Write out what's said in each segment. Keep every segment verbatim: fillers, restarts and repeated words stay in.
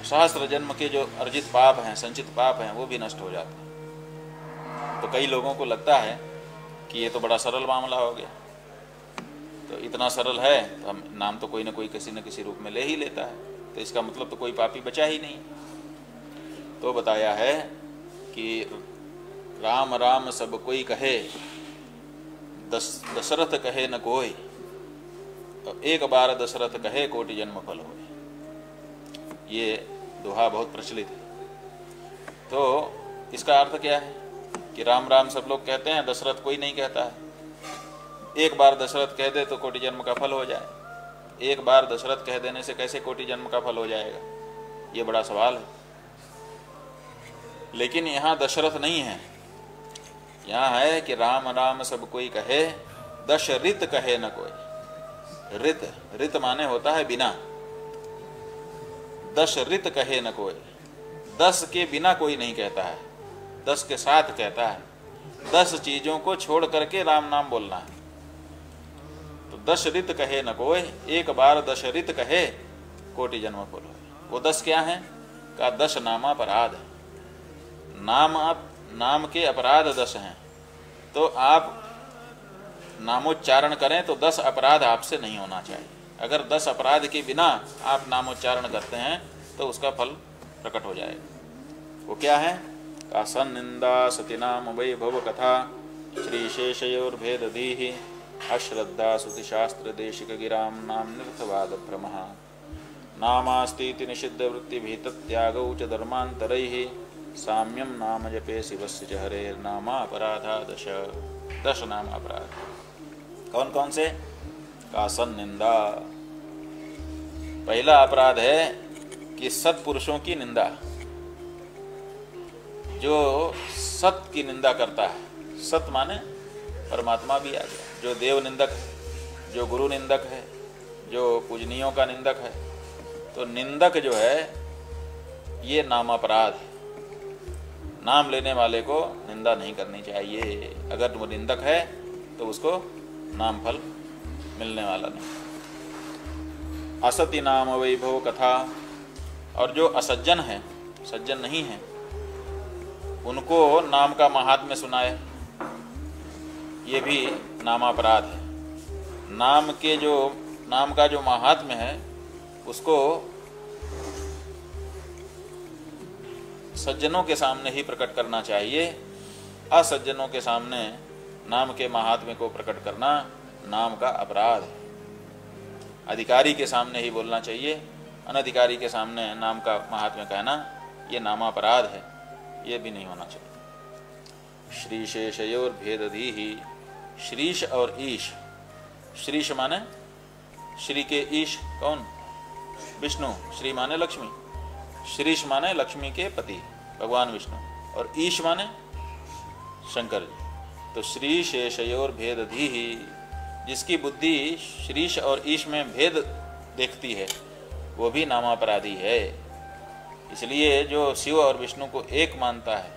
सहस्त्र जन्म के जो अर्जित पाप हैं, संचित पाप हैं, वो भी नष्ट हो जाते हैं। तो कई लोगों को लगता है कि ये तो बड़ा सरल मामला हो गया, तो इतना सरल है तो हम नाम तो कोई ना कोई किसी न किसी रूप में ले ही लेता है, तो इसका मतलब तो कोई पापी बचा ही नहीं। तो बताया है कि राम राम सब कोई कहे, दस दशरथ कहे न कोई, तो एक बार दशरथ कहे कोटि जन्म फल होए। ये दोहा बहुत प्रचलित है। तो इसका अर्थ क्या है कि राम राम सब लोग कहते हैं, दशरथ कोई नहीं कहता है। एक बार दशरथ कह दे तो कोटि जन्म का फल हो जाए। एक बार दशरथ कह देने से कैसे कोटि जन्म का फल हो जाएगा, ये बड़ा सवाल है। लेकिन यहाँ दशरथ नहीं है, यहाँ है कि राम राम सब कोई कहे, दश ऋत कहे न कोई। ऋत, ऋत माने होता है बिना। दश ऋत कहे न कोई, दस के बिना कोई नहीं कहता है, दस के साथ कहता है। दस चीजों को छोड़ करके राम नाम बोलना है। तो दश ऋत कहे न कोई, एक बार दश ऋत कहे कोटि जन्म फल होए। वो दस क्या है का दश नामापराध है। नाम आप नाम के अपराध दस हैं, तो आप नामोच्चारण करें तो दस अपराध आपसे नहीं होना चाहिए। अगर दस अपराध के बिना आप नामोच्चारण करते हैं तो उसका फल प्रकट हो जाएगा। वो क्या है का सन्निंदा सती नाम वैभव कथा, श्री शेषयोर्भेदधीहि, अश्रद्धा श्रुति शास्त्र देशिक गिराम नाम निर्थवाद भ्रमः, नामास्तीति निषिद्ध वृत्ति भीतत्यागौ च धर्मांतरैहि, साम्यम नाम जपे शिवस्य च हरेर्नामापराधा दश। दश नाम अपराध कौन कौन से का सन्निंदा। पहला अपराध है कि सत्पुरुषों की निंदा। जो सत की निंदा करता है, सत माने परमात्मा भी आ गया, जो देव निंदक है, जो गुरु निंदक है, जो पूजनीयों का निंदक है, तो निंदक जो है ये नामापराध है। नाम लेने वाले को निंदा नहीं करनी चाहिए। अगर वो निंदक है तो उसको नाम फल मिलने वाला नहीं। असति नाम वैभव कथा, और जो असज्जन है, सज्जन नहीं है, उनको नाम का महात्म्य सुनाए, ये भी नामापराध है। नाम के जो नाम का जो महात्म्य है उसको सज्जनों के सामने ही प्रकट करना चाहिए। असज्जनों के सामने नाम के महात्म्य को प्रकट करना नाम का अपराध है। अधिकारी के सामने ही बोलना चाहिए, अनधिकारी के सामने नाम का महात्म्य कहना ये नामापराध है, ये भी नहीं होना चाहिए। श्री शेषयोर भेदधीहि, श्रीश और ईश। श्रीश माने श्री के ईश कौन, विष्णु। श्री माने लक्ष्मी, श्रीश माने लक्ष्मी के पति भगवान विष्णु, और ईश माने शंकर जी। तो श्री शेषयोर भेदधीहि, जिसकी बुद्धि श्रीश और ईश में भेद देखती है वो भी नामापराधी है। इसलिए जो शिव और विष्णु को एक मानता है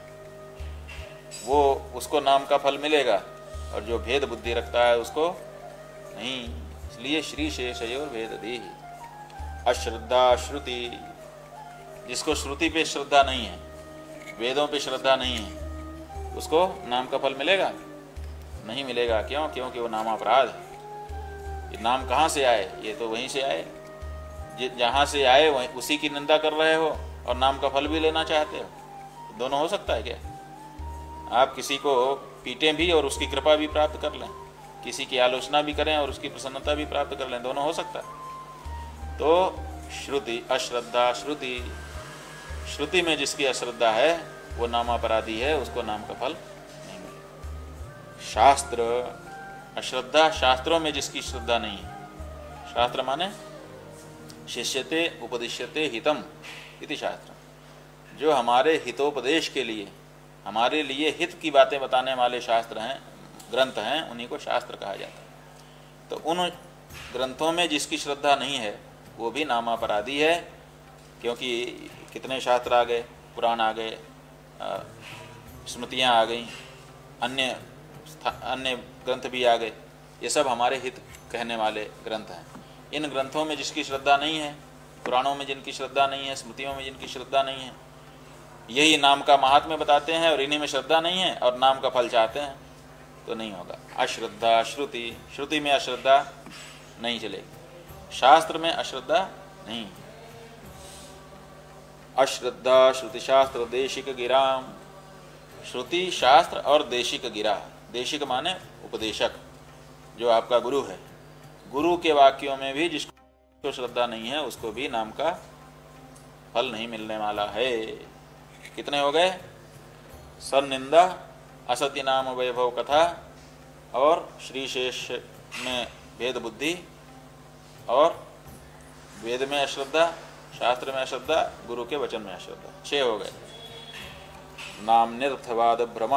वो उसको नाम का फल मिलेगा, और जो भेद बुद्धि रखता है उसको नहीं। इसलिए श्री शेषयोर भेदधीहि। अश्रद्धा श्रुति, जिसको श्रुति पे श्रद्धा नहीं है, वेदों पे श्रद्धा नहीं है, उसको नाम का फल मिलेगा नहीं मिलेगा। क्यों? क्योंकि वो नामापराध है। ये नाम कहाँ से आए? ये तो वहीं से आए, जहाँ से आए वहीं उसी की निंदा कर रहे हो और नाम का फल भी लेना चाहते हो। दोनों हो सकता है क्या? आप किसी को पीटें भी और उसकी कृपा भी प्राप्त कर लें, किसी की आलोचना भी करें और उसकी प्रसन्नता भी प्राप्त कर लें, दोनों हो सकता है। तो श्रुति, अश्रद्धा श्रुति, श्रुति में जिसकी अश्रद्धा है वो नामापराधी है, उसको नाम का फल नहीं मिलेगा। शास्त्र, अश्रद्धा शास्त्रों में जिसकी श्रद्धा नहीं है। शास्त्र माने शिष्यते उपदिश्यते हितम इति शास्त्र, जो हमारे हितोपदेश के लिए, हमारे लिए हित की बातें बताने वाले शास्त्र हैं, ग्रंथ हैं, उन्हीं को शास्त्र कहा जाता है। तो उन ग्रंथों में जिसकी श्रद्धा नहीं है वो भी नामापराधी है, क्योंकि कितने शास्त्र आ गए, पुराण आ गए, स्मृतियाँ आ गई, अन्य अन्य ग्रंथ भी आ गए, ये सब हमारे हित कहने वाले ग्रंथ हैं। इन ग्रंथों में जिसकी श्रद्धा नहीं है पुराणों में जिनकी श्रद्धा नहीं है, स्मृतियों में जिनकी श्रद्धा नहीं है, यही नाम का महात्म्य बताते हैं और इन्हीं में श्रद्धा नहीं है और नाम का फल चाहते हैं, तो नहीं होगा। अश्रद्धा श्रुति, श्रुति में अश्रद्धा नहीं चलेगी, शास्त्र में अश्रद्धा नहीं। अश्रद्धा श्रुति शास्त्र देशिक गिराम, श्रुति शास्त्र और देशिक गिरा। देशिक माने उपदेशक, जो आपका गुरु है। गुरु के वाक्यों में भी जिसको श्रद्धा नहीं है उसको भी नाम का फल नहीं मिलने वाला है। कितने हो गए? सन्निंदा, असत्य नाम वैभव कथा और श्रीशेष में भेद बुद्धि और वेद में अश्रद्धा, शास्त्र में अश्रद्धा, गुरु के वचन में अश्रद्धा। छह हो गए। नाम निर्थवाद भ्रम,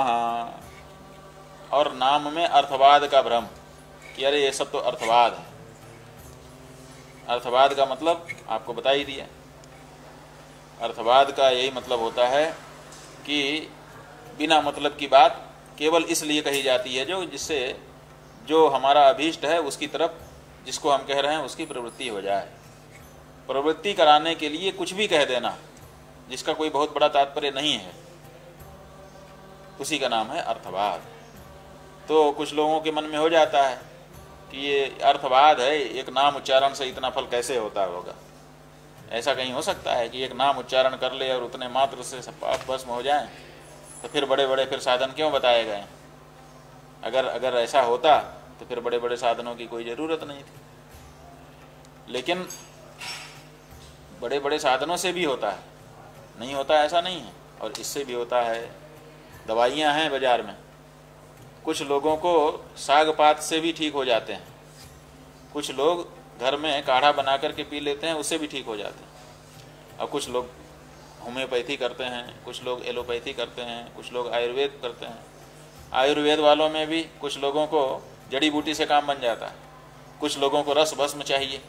और नाम में अर्थवाद का भ्रम कि अरे ये सब तो अर्थवाद है। अर्थवाद का मतलब आपको बता ही दिया। अर्थवाद का यही मतलब होता है कि बिना मतलब की बात केवल इसलिए कही जाती है जो जिससे जो हमारा अभीष्ट है उसकी तरफ, जिसको हम कह रहे हैं उसकी प्रवृत्ति हो जाए। प्रवृत्ति कराने के लिए कुछ भी कह देना जिसका कोई बहुत बड़ा तात्पर्य नहीं है, उसी का नाम है अर्थवाद। तो कुछ लोगों के मन में हो जाता है कि ये अर्थवाद है, एक नाम उच्चारण से इतना फल कैसे होता होगा। ऐसा कहीं हो सकता है कि एक नाम उच्चारण कर ले और उतने मात्र से सब पाप भस्म हो जाए? तो फिर बड़े बड़े फिर साधन क्यों बताए गए? अगर अगर ऐसा होता तो फिर बड़े बड़े साधनों की कोई ज़रूरत नहीं थी। लेकिन बड़े बड़े साधनों से भी होता है, नहीं होता ऐसा नहीं है, और इससे भी होता है। दवाइयाँ हैं बाज़ार में, कुछ लोगों को साग पात से भी ठीक हो जाते हैं, कुछ लोग घर में काढ़ा बना करके पी लेते हैं, उससे भी ठीक हो जाते हैं। और कुछ लोग होम्योपैथी करते हैं, कुछ लोग एलोपैथी करते हैं, कुछ लोग आयुर्वेद करते हैं। आयुर्वेद वालों में भी कुछ लोगों को जड़ी बूटी से काम बन जाता है, कुछ लोगों को रस भस्म चाहिए,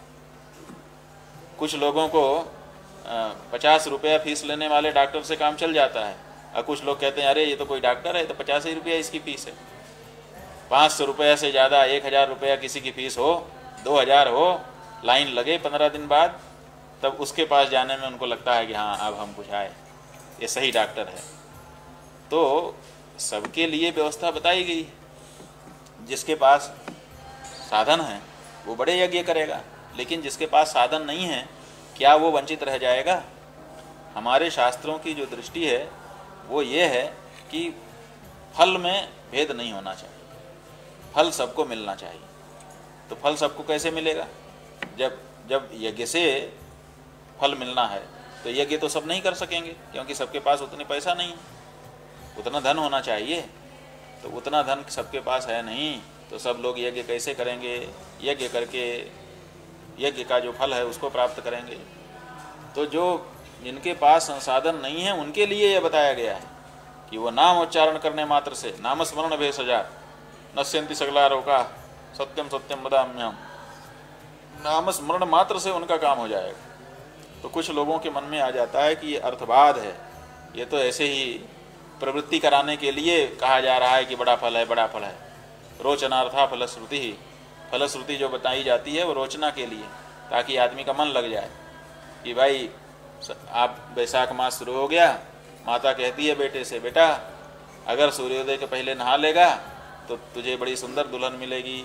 कुछ लोगों को पचास रुपया फीस लेने वाले डॉक्टर से काम चल जाता है। और कुछ लोग कहते हैं अरे ये तो कोई डॉक्टर है, तो पचास ही रुपया इसकी फीस है। पाँच सौ रुपया से ज़्यादा, एक हज़ार रुपया किसी की फीस हो, दो हज़ार हो, लाइन लगे पंद्रह दिन बाद, तब उसके पास जाने में उनको लगता है कि हाँ अब हम कुछ आए, ये सही डॉक्टर है। तो सबके लिए व्यवस्था बताई गई। जिसके पास साधन है वो बड़े यज्ञ करेगा, लेकिन जिसके पास साधन नहीं है क्या वो वंचित रह जाएगा? हमारे शास्त्रों की जो दृष्टि है वो ये है कि फल में भेद नहीं होना चाहिए, फल सबको मिलना चाहिए। तो फल सबको कैसे मिलेगा? जब जब यज्ञ से फल मिलना है तो यज्ञ तो सब नहीं कर सकेंगे, क्योंकि सबके पास उतने पैसा नहीं है, उतना धन होना चाहिए। तो उतना धन सबके पास है नहीं, तो सब लोग यज्ञ कैसे करेंगे? यज्ञ करके यज्ञ का जो फल है उसको प्राप्त करेंगे। तो जो जिनके पास संसाधन नहीं है उनके लिए यह बताया गया है कि वो नाम उच्चारण करने मात्र से, नाम स्मरण भेषजा नश्यन्ति सकला रोगा सत्यम सत्यम वदाम्यहम्, नाम स्मरण मात्र से उनका काम हो जाएगा। तो कुछ लोगों के मन में आ जाता है कि ये अर्थवाद है, ये तो ऐसे ही प्रवृत्ति कराने के लिए कहा जा रहा है कि बड़ा फल है, बड़ा फल है। रोचनार्था फलश्रुति ही, फलश्रुति जो बताई जाती है वो रोचना के लिए, ताकि आदमी का मन लग जाए कि भाई आप बैसाख मास शुरू हो गया, माता कहती है बेटे से, बेटा अगर सूर्योदय के पहले नहा लेगा तो तुझे बड़ी सुंदर दुल्हन मिलेगी।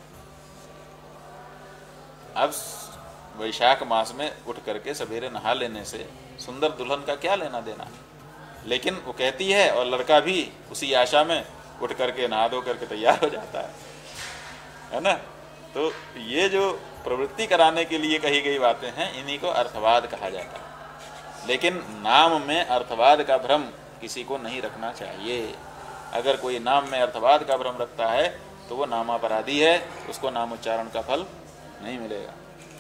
अब वैशाख मास में उठ करके सवेरे नहा लेने से सुंदर दुल्हन का क्या लेना देना, लेकिन वो कहती है और लड़का भी उसी आशा में उठ करके नहा धो करके तैयार हो जाता है, है ना। तो ये जो प्रवृत्ति कराने के लिए कही गई बातें हैं, इन्हीं को अर्थवाद कहा जाता है। लेकिन नाम में अर्थवाद का भ्रम किसी को नहीं रखना चाहिए। अगर कोई नाम में अर्थवाद का भ्रम रखता है तो वो नामापराधी है, उसको नाम उच्चारण का फल नहीं मिलेगा।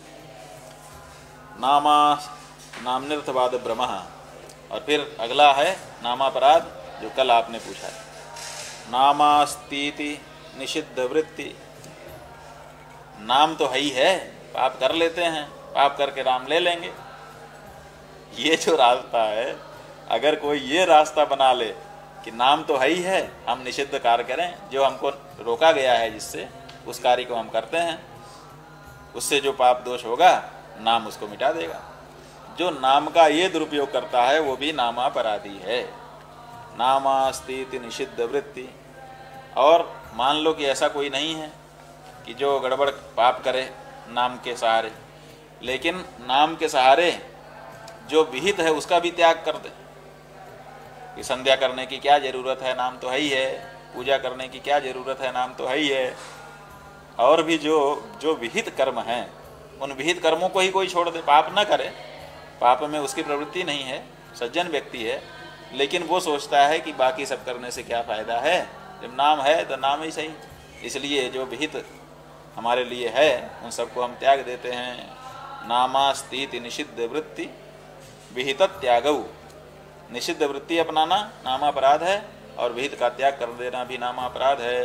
नामा नामनिर्थवाद भ्रम, और फिर अगला है नामापराध, जो कल आपने पूछा है। नामास्तीति निषिद्ध वृत्ति, नाम तो है ही है, पाप कर लेते हैं, पाप करके राम ले लेंगे। ये जो रास्ता है, अगर कोई ये रास्ता बना ले कि नाम तो है ही है, हम निषिद्ध कार्य करें, जो हमको रोका गया है जिससे, उस कार्य को हम करते हैं, उससे जो पाप दोष होगा नाम उसको मिटा देगा। जो नाम का ये दुरुपयोग करता है वो भी नामापराधी है। नामास्तीति निषिद्ध वृत्ति। और मान लो कि ऐसा कोई नहीं है कि जो गड़बड़ पाप करे नाम के सहारे, लेकिन नाम के सहारे जो विहित है उसका भी त्याग कर दे कि संध्या करने की क्या जरूरत है, नाम तो है ही है, पूजा करने की क्या जरूरत है, नाम तो है ही है, और भी जो जो विहित कर्म हैं उन विहित कर्मों को ही कोई छोड़ दे, पाप न करे, पाप में उसकी प्रवृत्ति नहीं है, सज्जन व्यक्ति है, लेकिन वो सोचता है कि बाकी सब करने से क्या फायदा है, जब नाम है तो नाम ही सही। इसलिए जो विहित हमारे लिए है उन सबको हम त्याग देते हैं। नामास्तीति निषिद्ध वृत्ति विहित त्यागऊ। निषिद्ध वृत्ति अपनाना नामापराध है और विहित का त्याग कर देना भी नामापराध है।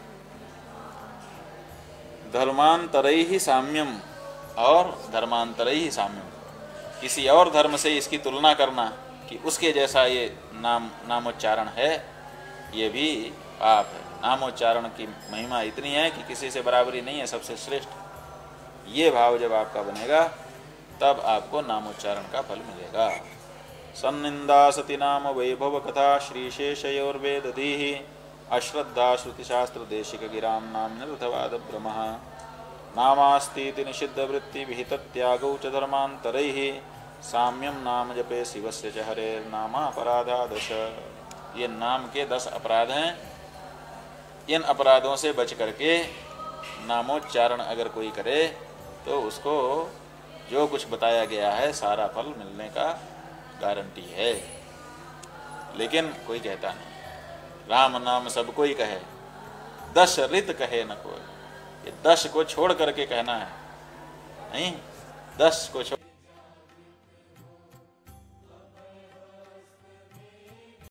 धर्मांतरई ही साम्यम। और धर्मांतरई ही साम्यम, किसी और धर्म से इसकी तुलना करना कि उसके जैसा ये नाम नामोच्चारण है, ये भी पाप है। नामोच्चारण की महिमा इतनी है कि किसी से बराबरी नहीं है, सबसे श्रेष्ठ। ये भाव जब आपका बनेगा तब आपको नामोच्चारण का फल मिलेगा। सन्निंदा सती नाम वैभव कथा श्रीशेषयोर्वेदधीः अश्रद्धा श्रुतिशास्त्र देशिक गिराम नाम निरथवाद ब्रह्म। नामास्तीति निषिद्ध वृत्ति विहित त्यागौ च धर्मांतरैः साम्यम नाम जपे शिवस्य च हरेर् नामापराधा दश। ये नाम के दस अपराध हैं। इन अपराधों से बच करके नामोच्चारण अगर कोई करे तो उसको जो कुछ बताया गया है सारा फल मिलने का गारंटी है। लेकिन कोई कहता नहीं, राम नाम सब कोई कहे, दश रित कहे न कोई। ये दश को छोड़ करके कहना है, नहीं, दस को छोड़